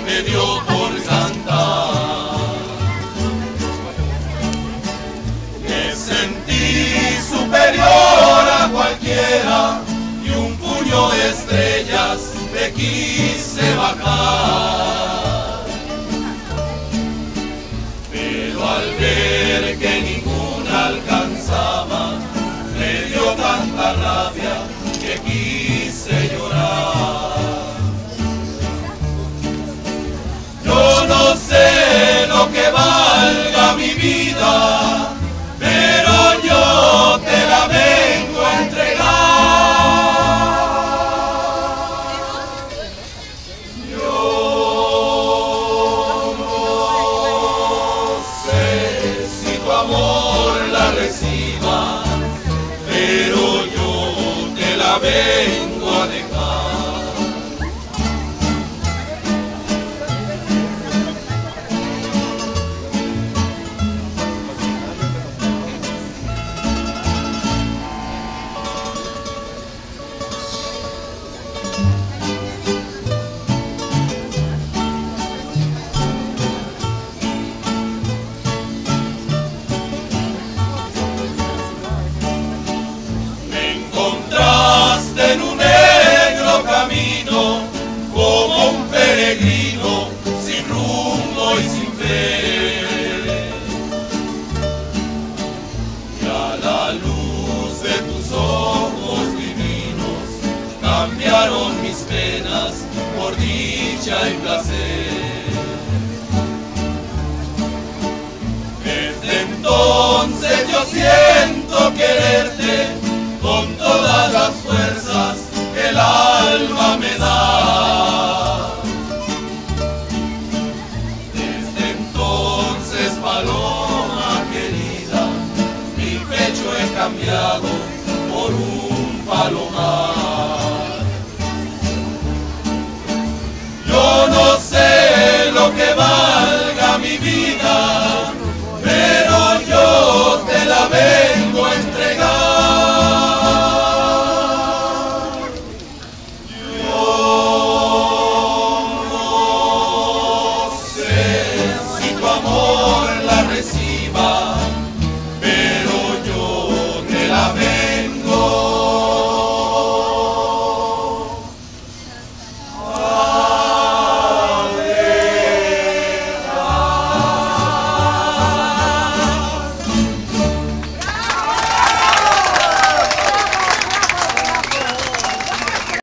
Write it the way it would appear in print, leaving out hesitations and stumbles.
me dio por cantar. Me sentí superior a cualquiera y un puño de estrellas me quise bajar. Pero al ver que ninguna alcanzaba, me dio tanta rabia que quise llorar. Yo no sé lo que valga mi vida, pero yo te la vengo a entregar. Yo no sé si tu amor la reciba, pero yo te la vengo a dejar. En un negro camino, como un peregrino, sin rumbo y sin fe. Y a la luz de tus ojos divinos, cambiaron mis penas por dicha y placer. Desde entonces yo siento quererte con todas las fuerzas que el alma me da. Desde entonces, paloma querida, mi pecho he cambiado por un palomar.